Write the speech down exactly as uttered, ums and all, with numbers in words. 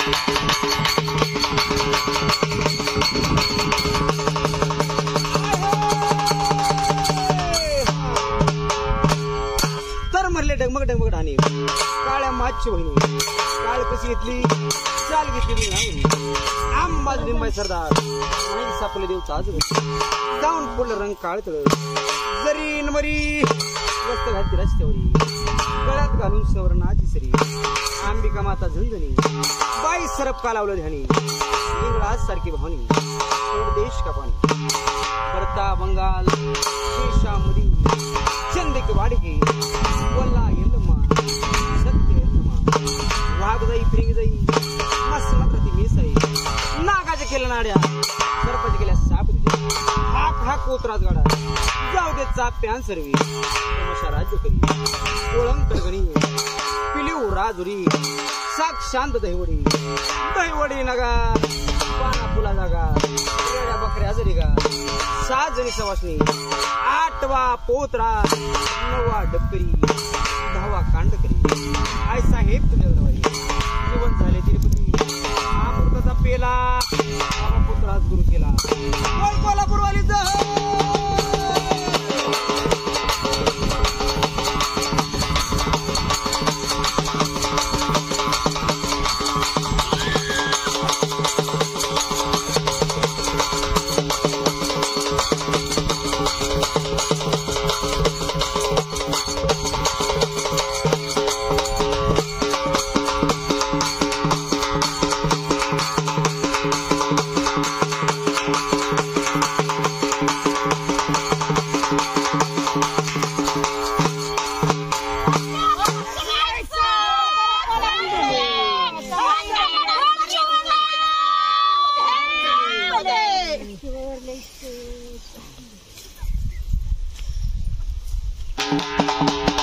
तर मरले डगमग डगमग ढाणे काळ्या माची वहिनी काळ कशी घेतली चाल घेतली आंबा लिंबाई सरदार सापले देव चाज जाऊन पडलं रंग काळ तळ जरी नमरी वस्त घालती रस्त्यावरी गळ्यात घालून सवरणाची सरी अंबिका माता झंझणी बाई सरप का लावलं ध्यानी इंग्रज सारखी भावनी देश का पाणी करता बंगाल देशामध्ये चंदिक वाडकी वल्ला यल्लम्मा सत्य यल्लम्मा वाघ जाई फिरिंग जाई मसला प्रति मेसाई नागाच्या केल्या नाड्या सरपंच केल्या साप हाक हाक कोतरात गाडा जाऊ दे चाप्यान सर्वी तमाशा राज्य करी ओळंकर गणी पिलिव राजुरी साक्षांत दहिवडी दहिवडी नगा पाना फुला जागा रेड्या बकऱ्या हजरी गा सात जणी सवासणी आठवा पोत्रा नववा डबकरी दहावा कांडकरी आय साहेब तुझ्या दरबारी जीवन झाले तिरुपती अमृताचा पेला बाबा पुत्रास गुरु केला बोल कोल्हापूरवाली Thank you.